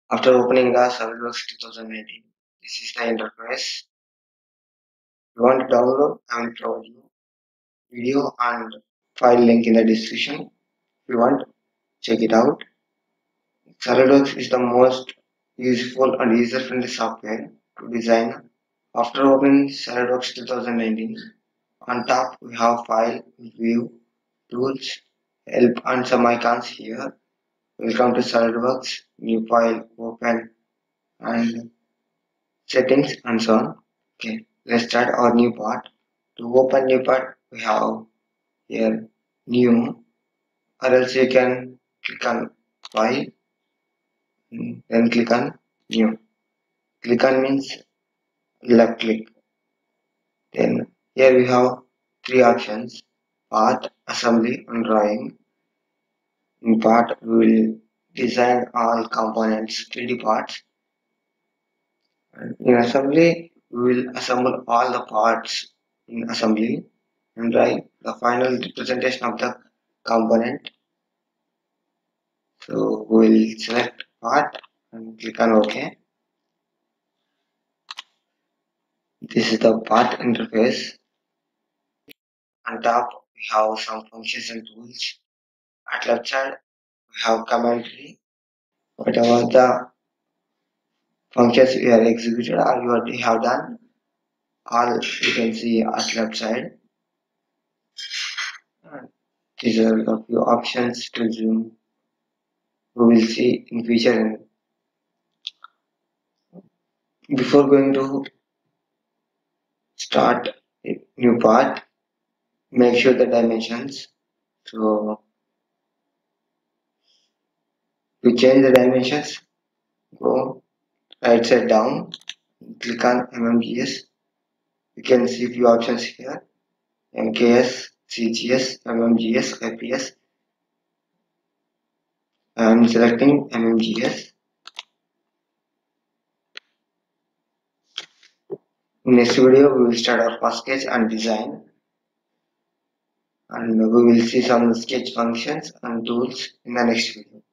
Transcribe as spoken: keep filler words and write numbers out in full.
After opening the SolidWorks twenty nineteen, this is the interface. If you want to download, I will provide you video and file link in the description. If you want, check it out. SolidWorks is the most useful and user-friendly software to design. After opening SolidWorks twenty nineteen, on top we have File, View, Tools, Help and some icons here. Welcome to SolidWorks, New File, Open and Settings and so on. Okay, let's start our new part. To open new part, we have here New, or else you can click on File, then click on New. Click on means left click. Then here we have three options: Part, Assembly and Drawing. In Part, we will design all components, three D parts. And in Assembly, we will assemble all the parts in Assembly and write the final representation of the component. So we will select Part and click on OK. This is the part interface. On top, we have some functions and tools. At left side, we have commentary. Whatever the functions we have executed or what we have done, all you can see at left side. These are a few options to zoom. We will see in future. Before going to start a new part, make sure the dimensions. So we change the dimensions. Go right side down, click on M M G S. You can see few options here: M K S, C G S, M M G S, I P S. I am selecting M M G S. In next video, we will start our first sketch and design, and we will see some sketch functions and tools in the next video.